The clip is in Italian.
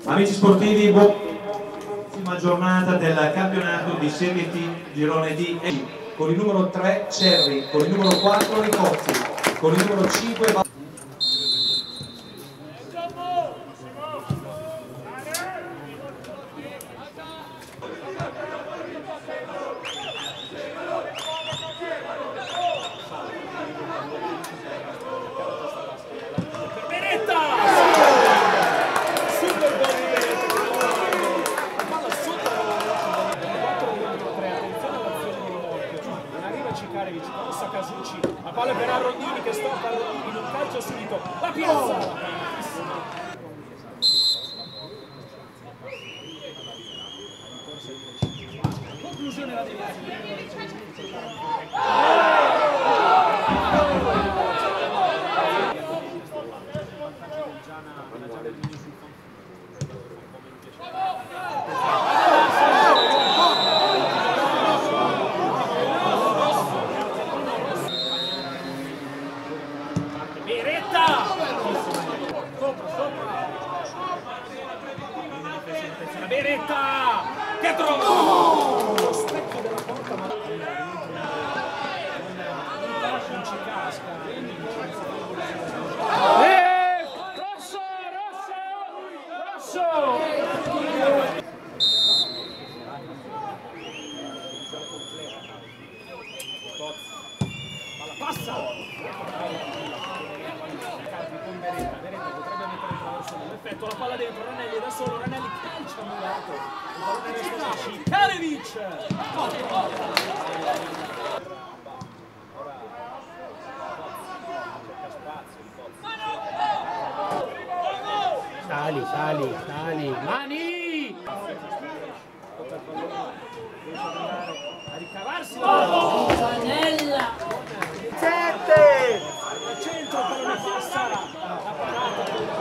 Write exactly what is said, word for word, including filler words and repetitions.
Amici sportivi, buona giornata del campionato di Serie T Girone D, con il numero tre Cerri, con il numero quattro Ricozzi, con il numero cinque passa Casucci, la palla per Arrondini che stoppa Arrondini, un calcio subito, la piazza! Conclusione la Beretta che trova lo specchio della porta, ma non ci casca. Eh, rosso, rosso, rosso. Palla passa. Con Beretta, Beretta potrebbe mettere il traverso nell'effetto, la palla dentro, Ranelli da solo, Ranelli calcia annullato, il pallone resta a Šikanović! Sali, sali, sali, mani! A ricavarsi la sette! al centro, pallone passa, la parata